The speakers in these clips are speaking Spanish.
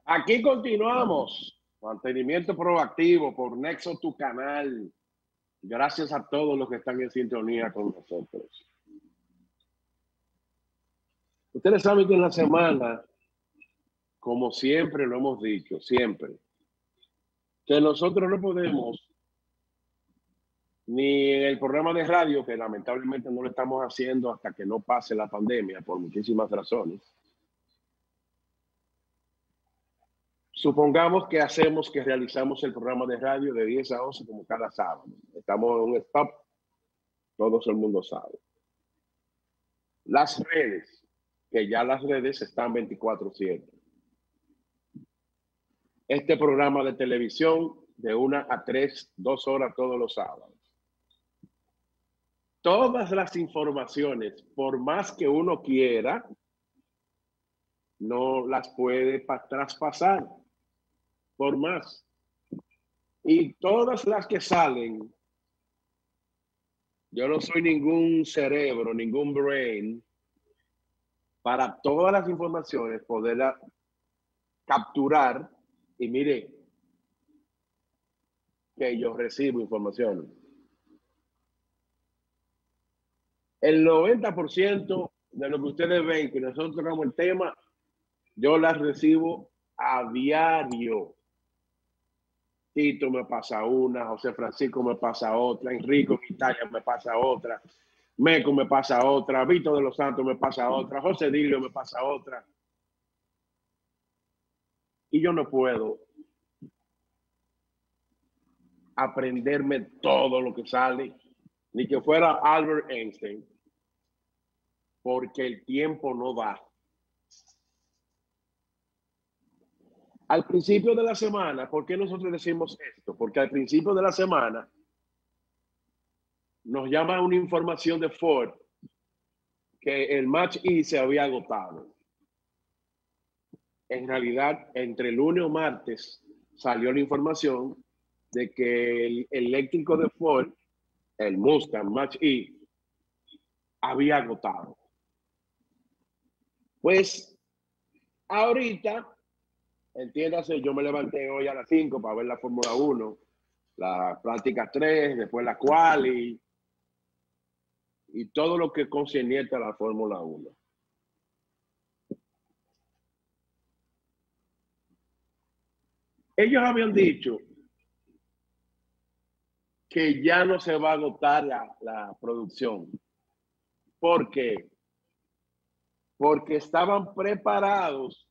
Aquí continuamos. Mantenimiento proactivo por Nexo, tu canal. Gracias a todos los que están en sintonía con nosotros. Ustedes saben que en la semana, como siempre lo hemos dicho, siempre, que nosotros no podemos, ni en el programa de radio, que lamentablemente no lo estamos haciendo hasta que no pase la pandemia, por muchísimas razones. Supongamos que realizamos el programa de radio de 10 a 11 como cada sábado. Estamos en un stop, todo el mundo sabe. Las redes, que ya las redes están 24/7. Este programa de televisión de 1 a 3, 2 horas todos los sábados. Todas las informaciones, por más que uno quiera, no las puede traspasar, por más. Y todas las que salen, yo no soy ningún cerebro, ningún brain, para todas las informaciones poderlas capturar. Y mire, que yo recibo información. El 90% de lo que ustedes ven, que nosotros tocamos el tema, yo las recibo a diario. Tito me pasa una, José Francisco me pasa otra, Enrico en Italia me pasa otra, Meco me pasa otra, Víctor de los Santos me pasa otra, José Dilio me pasa otra. Y yo no puedo aprenderme todo lo que sale, ni que fuera Albert Einstein, porque el tiempo no da. Al principio de la semana, ¿por qué nosotros decimos esto? Porque al principio de la semana nos llama una información de Ford que el Match E se había agotado. En realidad, entre lunes o martes salió la información de que el eléctrico de Ford, el Mustang Match E, había agotado. Pues ahorita, entiéndase, yo me levanté hoy a las 5 para ver la Fórmula 1, la práctica 3, después la quali y todo lo que concerniente a la Fórmula 1. Ellos habían dicho que ya no se va a agotar la producción. ¿Por qué? Porque estaban preparados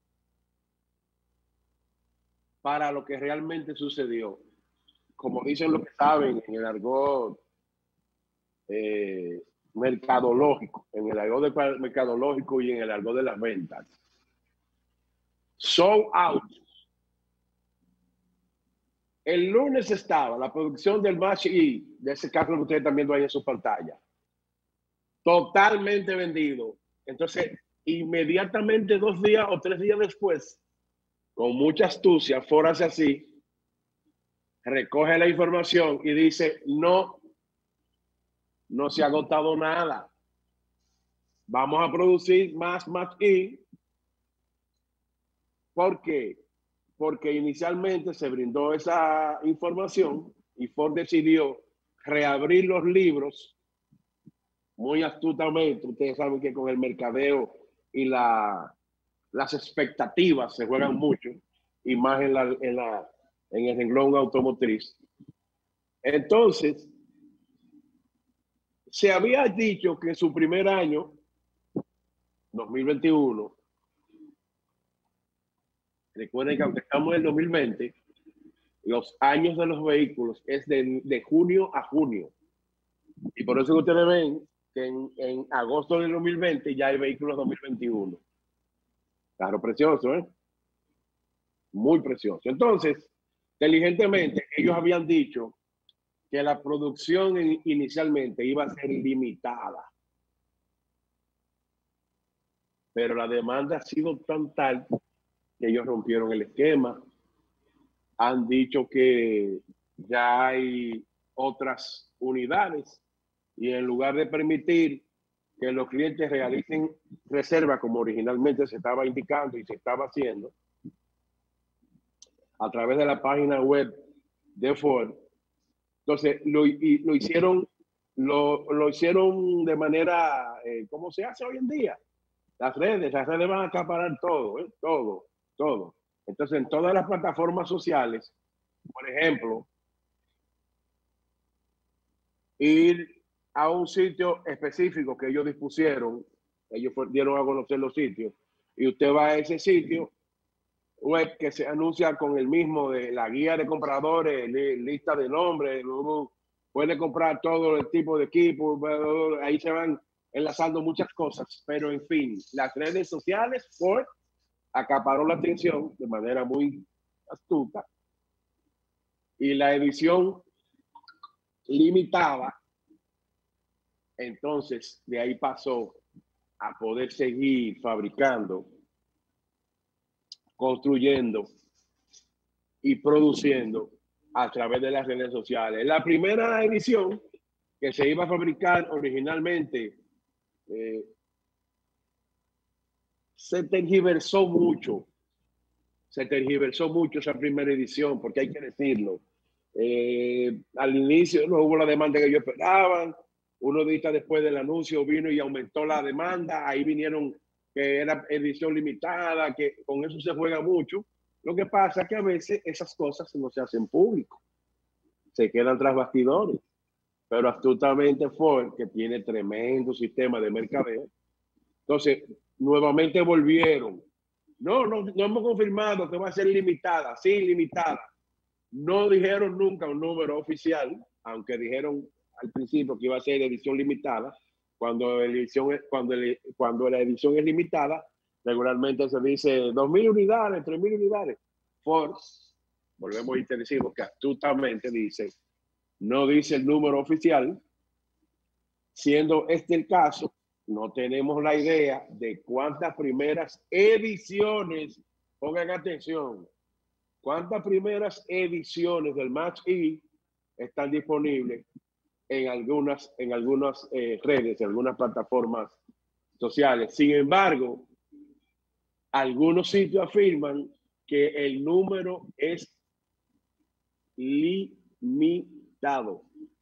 para lo que realmente sucedió. Como dicen los que saben en el argot mercadológico, en el argot mercadológico y en el argot de las ventas. Sold out. El lunes estaba la producción del Match E, de ese carro que ustedes también ven en su pantalla, totalmente vendido. Entonces, inmediatamente 2 días o 3 días después, con mucha astucia, Ford hace así, recoge la información y dice, no se ha agotado nada. Vamos a producir más Match E. ¿Por qué? Porque inicialmente se brindó esa información y Ford decidió reabrir los libros muy astutamente. Ustedes saben que con el mercadeo y las expectativas se juegan mucho, y más en el renglón automotriz. Entonces, se había dicho que su primer año, 2021, recuerden que aunque estamos en el 2020, los años de los vehículos es de junio a junio. Y por eso que ustedes ven que en agosto del 2020 ya hay vehículos 2021. Carro precioso, ¿eh? Muy precioso. Entonces, inteligentemente, ellos habían dicho que la producción inicialmente iba a ser limitada. Pero la demanda ha sido tan tal que ellos rompieron el esquema. Han dicho que ya hay otras unidades y en lugar de permitir que los clientes realicen reservas como originalmente se estaba indicando y se estaba haciendo, a través de la página web de Ford. Entonces, lo hicieron de manera, ¿cómo se hace hoy en día? Las redes van a acaparar todo, todo. Entonces, en todas las plataformas sociales, por ejemplo, ir a un sitio específico que ellos dispusieron, ellos dieron a conocer los sitios, y usted va a ese sitio web que se anuncia con el mismo de la guía de compradores, lista de nombres, puede comprar todo el tipo de equipo, ahí se van enlazando muchas cosas, pero en fin, las redes sociales Ford acaparó la atención de manera muy astuta y la edición limitada, entonces de ahí pasó a poder seguir fabricando, construyendo y produciendo a través de las redes sociales. La primera edición que se iba a fabricar originalmente se tergiversó mucho esa primera edición, porque hay que decirlo. Al inicio no hubo la demanda que ellos esperaban. Unos días después del anuncio vino y aumentó la demanda. Ahí vinieron que era edición limitada, que con eso se juega mucho. Lo que pasa es que a veces esas cosas no se hacen público, se quedan tras bastidores. Pero astutamente Ford, que tiene tremendo sistema de mercadeo, entonces nuevamente volvieron. No hemos confirmado que va a ser limitada. Sí, limitada. No dijeron nunca un número oficial, aunque dijeron al principio que iba a ser edición limitada. Cuando la edición es limitada, regularmente se dice 2.000 unidades, 3.000 unidades. Ford, volvemos y te decimos que astutamente dice, no dice el número oficial. Siendo este el caso, no tenemos la idea de cuántas primeras ediciones, pongan atención, cuántas primeras ediciones del Mach-E están disponibles en algunas redes, en algunas plataformas sociales. Sin embargo, algunos sitios afirman que el número es limitado.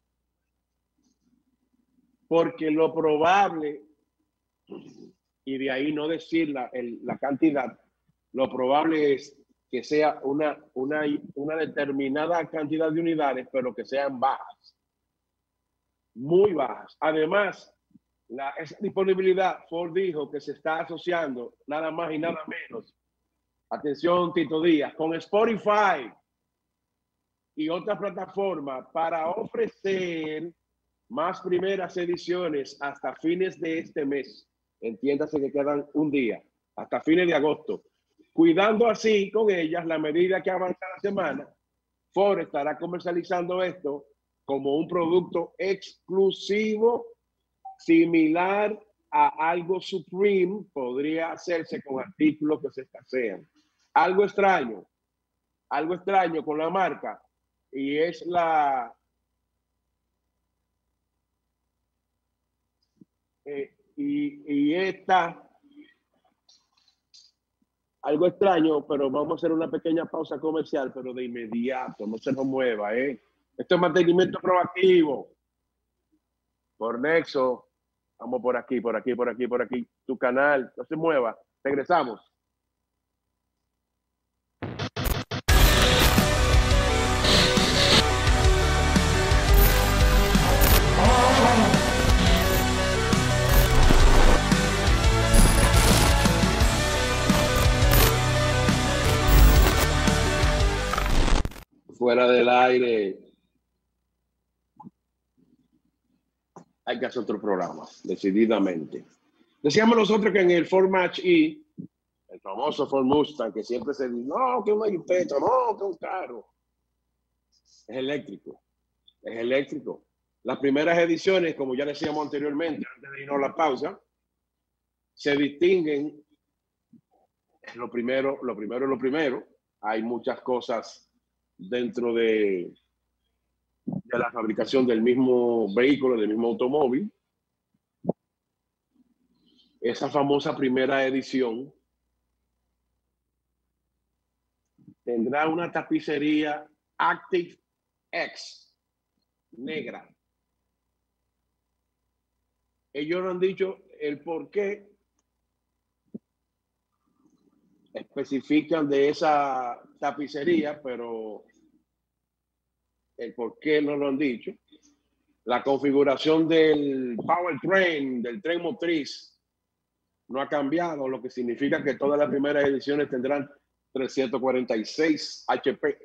Porque lo probable, y de ahí no decir la cantidad, lo probable es que sea una determinada cantidad de unidades, pero que sean bajas, muy bajas. Además, esa disponibilidad, Ford dijo que se está asociando nada más y nada menos, atención Tito Díaz, con Spotify y otras plataformas para ofrecer más primeras ediciones hasta fines de este mes. Entiéndase que quedan un día, hasta fines de agosto. Cuidando así con ellas, la medida que avanza la semana, Ford estará comercializando esto como un producto exclusivo, similar a algo Supreme, podría hacerse con artículos que se escasean. Algo extraño con la marca, y es y esta, algo extraño, pero vamos a hacer una pequeña pausa comercial, pero de inmediato, no se nos mueva, Esto es mantenimiento proactivo. Por Nexo, vamos por aquí, tu canal, no se mueva, regresamos. Fuera del aire, hay que hacer otro programa, decididamente. Decíamos nosotros que en el Ford Mach-E, el famoso Ford Mustang, que siempre se dice, no, que una jipeta, no, que un carro. Es eléctrico. Las primeras ediciones, como ya decíamos anteriormente, antes de irnos a la pausa, se distinguen, lo primero. Hay muchas cosas dentro de la fabricación del mismo vehículo, del mismo automóvil. Esa famosa primera edición tendrá una tapicería Active X negra. Ellos no han dicho el por qué especifican de esa tapicería, pero el por qué no lo han dicho. La configuración del powertrain, del tren motriz, no ha cambiado, lo que significa que todas las primeras ediciones tendrán 346 HP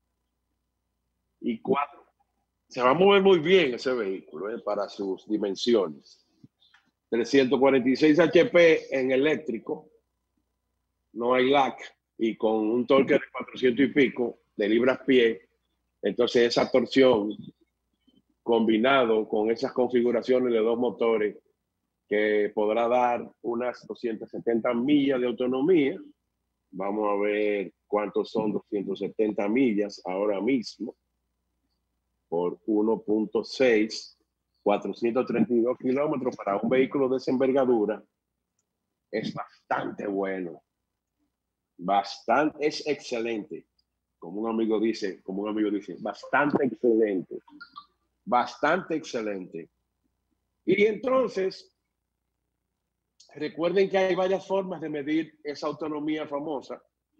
y 4. Se va a mover muy bien ese vehículo para sus dimensiones. 346 HP en eléctrico, no hay lag, y con un torque de 400 y pico de libras-pie. Entonces esa torsión combinado con esas configuraciones de dos motores que podrá dar unas 270 millas de autonomía. Vamos a ver cuántos son 270 millas ahora mismo por 1.6, 432 kilómetros para un vehículo de esa envergadura. Es bastante bueno. Bastante, es excelente. Como un amigo dice, bastante excelente. Bastante excelente. Y entonces, recuerden que hay varias formas de medir esa autonomía famosa.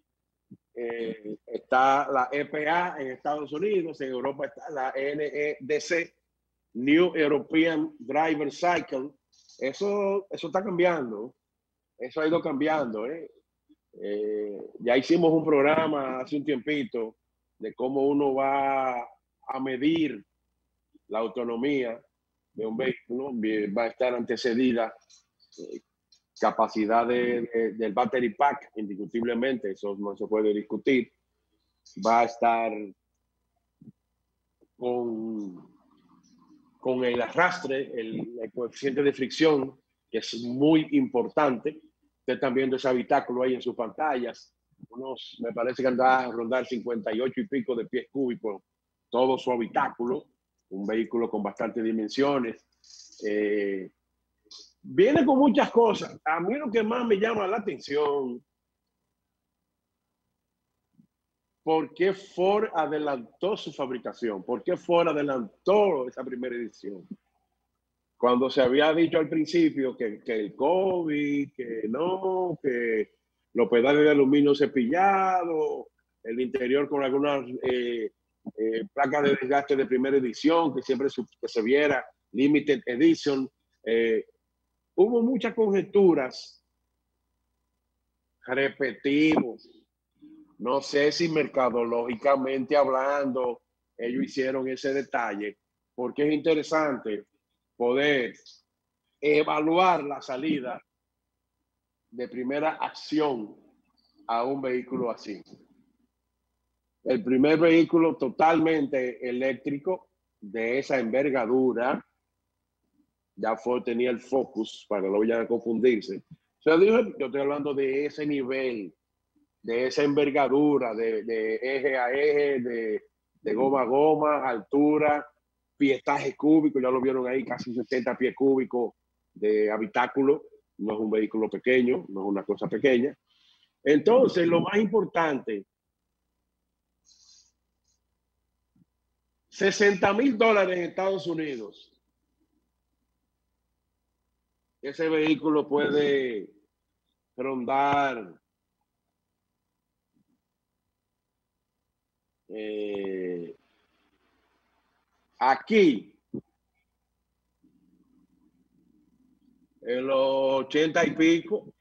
Está la EPA en Estados Unidos, en Europa está la NEDC, New European Driver Cycle. Eso está cambiando. Eso ha ido cambiando. Ya hicimos un programa hace un tiempito de cómo uno va a medir la autonomía de un vehículo. Va a estar antecedida capacidad del battery pack, indiscutiblemente, eso no se puede discutir. Va a estar con el arrastre, el coeficiente de fricción, que es muy importante. Ustedes están viendo ese habitáculo ahí en sus pantallas. Me parece que anda a rondar 58 y pico de pies cúbicos, todo su habitáculo. Un vehículo con bastantes dimensiones. Viene con muchas cosas. A mí lo que más me llama la atención, ¿por qué Ford adelantó su fabricación? ¿Por qué Ford adelantó esa primera edición? Cuando se había dicho al principio que el COVID, que no, que los pedales de aluminio cepillados, el interior con algunas placas de desgaste de primera edición, que siempre que se viera Limited Edition. Hubo muchas conjeturas, repetimos. No sé si mercadológicamente hablando ellos hicieron ese detalle, porque es interesante poder evaluar la salida de primera acción a un vehículo así. El primer vehículo totalmente eléctrico de esa envergadura, ya tenía el Focus, para que no vayan a confundirse. O sea, yo estoy hablando de ese nivel, de esa envergadura, de eje a eje, de goma a goma, altura, pietaje cúbico, ya lo vieron ahí, casi 70 pies cúbicos de habitáculo. No es un vehículo pequeño, no es una cosa pequeña. Entonces, lo más importante, $60,000 en Estados Unidos. Ese vehículo puede rondar aquí en los 80 y pico,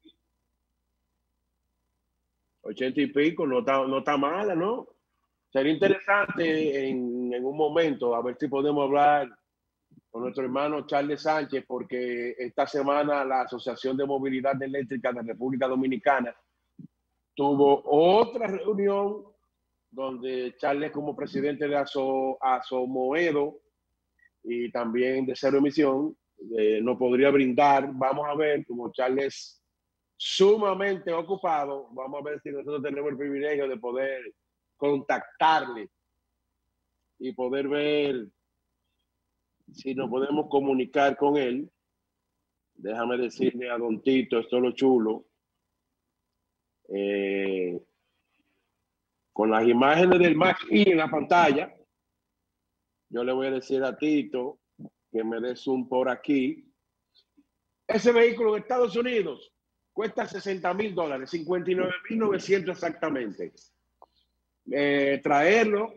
80 y pico, no está mala, ¿no? Sería interesante en un momento a ver si podemos hablar con nuestro hermano Charles Sánchez, porque esta semana la Asociación de Movilidad Eléctrica de República Dominicana tuvo otra reunión donde Charles, como presidente de Asomoedo y también de Cero Emisión, nos podría brindar. Vamos a ver, como Charles sumamente ocupado, vamos a ver si nosotros tenemos el privilegio de poder contactarle y poder ver si nos podemos comunicar con él. Déjame decirle a Don Tito, esto es lo chulo. con las imágenes del Mach-E en la pantalla, yo le voy a decir a Tito que me dé zoom por aquí. Ese vehículo en Estados Unidos cuesta $60,000, 59,900 exactamente. Traerlo,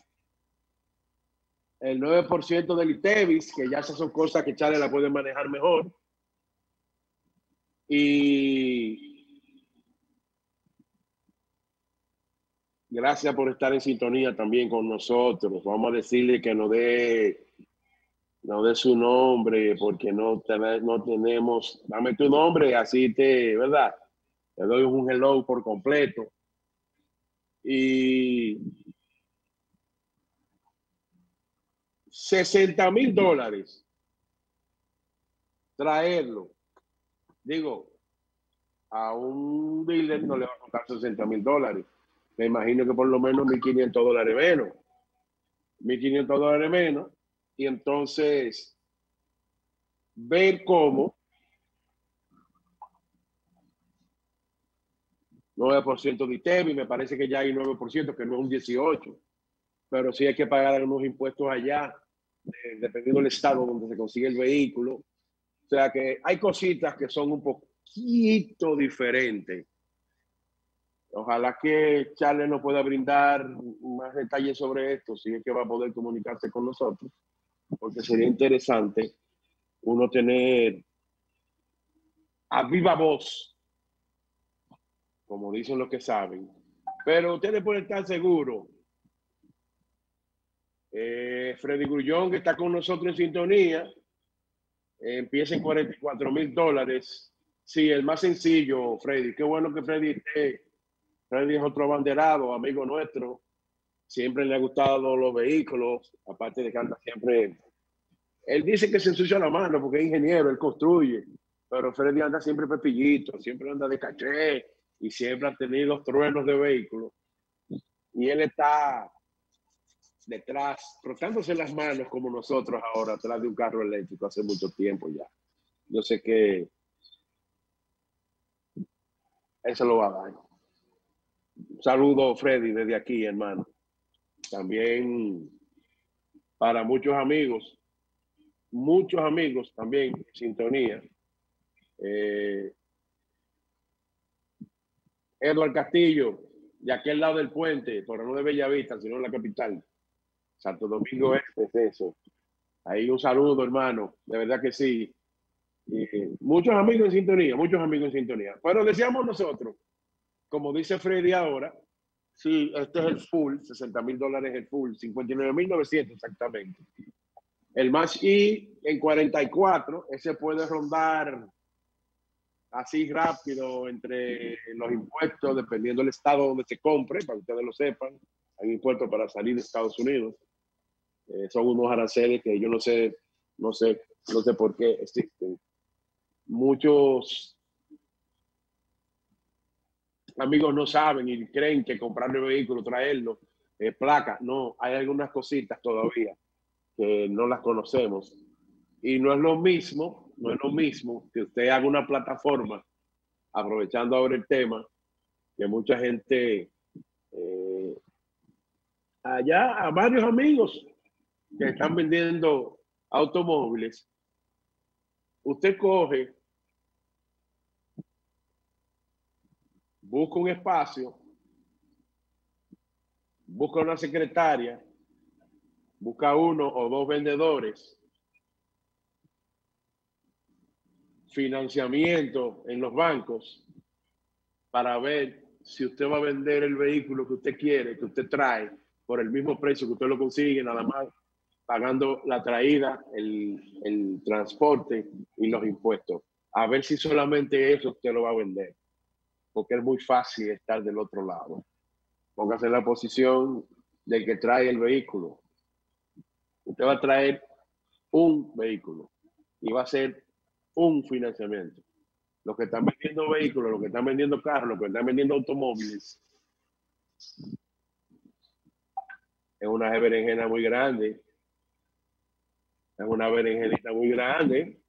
el 9% del ITEVIS, que ya esas son cosas que Charlie la puede manejar mejor. Y gracias por estar en sintonía también con nosotros. Vamos a decirle que nos dé su nombre, porque no tenemos. Dame tu nombre, así ¿verdad? Te doy un hello por completo. Y $60,000 traerlo. Digo, a un dealer no le va a costar $60,000. Me imagino que por lo menos $1,500 menos. $1,500 menos. Y entonces, ver cómo 9% de ITEVI, me parece que ya hay 9%, que no es un 18%, pero sí hay que pagar algunos impuestos allá, dependiendo del estado donde se consigue el vehículo. O sea que hay cositas que son un poquito diferentes. Ojalá que Charles nos pueda brindar más detalles sobre esto, si es que va a poder comunicarse con nosotros, porque sería interesante uno tener a viva voz, como dicen los que saben. Pero ustedes pueden estar seguros. Freddy Grullón, que está con nosotros en sintonía, empieza en $44,000. Sí, el más sencillo, Freddy. Qué bueno que Freddy esté. Freddy es otro abanderado, amigo nuestro. Siempre le ha gustado los vehículos, aparte de que anda siempre. Él dice que se ensucia la mano porque es ingeniero, él construye, pero Freddy anda siempre pepillito, siempre anda de caché y siempre ha tenido los truenos de vehículos. Y él está detrás, frotándose las manos como nosotros ahora, atrás de un carro eléctrico hace mucho tiempo ya. Yo sé que eso lo va a dar. Un saludo, Freddy, desde aquí, hermano. También para muchos amigos también en sintonía. Edward Castillo, de aquel lado del puente, pero no de Bellavista, sino en la capital. Santo Domingo Este es eso. Ahí un saludo, hermano. De verdad que sí. Muchos amigos en sintonía, muchos amigos en sintonía. Pero decíamos nosotros, como dice Freddy ahora, sí, este es el full, $60,000 el full, 59,900 exactamente. El Mach-E en 44, ese puede rondar así rápido entre los impuestos, dependiendo del estado donde se compre, para que ustedes lo sepan. Hay impuestos para salir de Estados Unidos. Son unos aranceles que yo no sé por qué existen. Muchos amigos no saben y creen que comprar el vehículo, traerlo, placa. No, hay algunas cositas todavía que no las conocemos. Y no es lo mismo que usted haga una plataforma, aprovechando ahora el tema, que mucha gente, allá a varios amigos que están vendiendo automóviles, usted coge, busca un espacio, busca una secretaria, busca uno o dos vendedores, financiamiento en los bancos para ver si usted va a vender el vehículo que usted quiere, que usted trae, por el mismo precio que usted lo consigue, nada más pagando la traída, el transporte y los impuestos. A ver si solamente eso usted lo va a vender, porque es muy fácil estar del otro lado. Póngase en la posición del que trae el vehículo. Usted va a traer un vehículo y va a ser un financiamiento. Los que están vendiendo vehículos, los que están vendiendo carros, los que están vendiendo automóviles, es una berenjena muy grande. Es una berenjenita muy grande.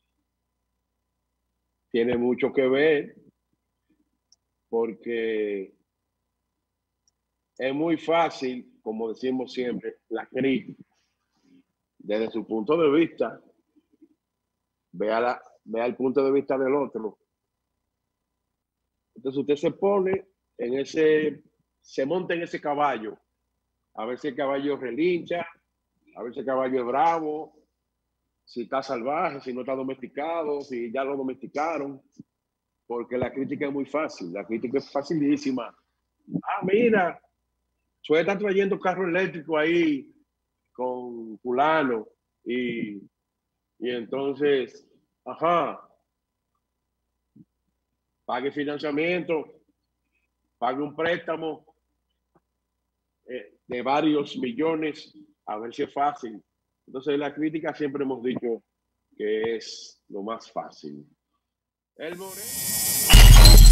Tiene mucho que ver porque es muy fácil, como decimos siempre, la crítica. Desde su punto de vista, vea el punto de vista del otro. Entonces usted se pone se monta en ese caballo, a ver si el caballo relincha, a ver si el caballo es bravo, si está salvaje, si no está domesticado, si ya lo domesticaron, porque la crítica es muy fácil, la crítica es facilísima. Ah, mira, suele estar trayendo carro eléctrico ahí con fulano y entonces, ajá, pague financiamiento, pague un préstamo de varios millones, a ver si es fácil. Entonces la crítica siempre hemos dicho que es lo más fácil. El Moreno.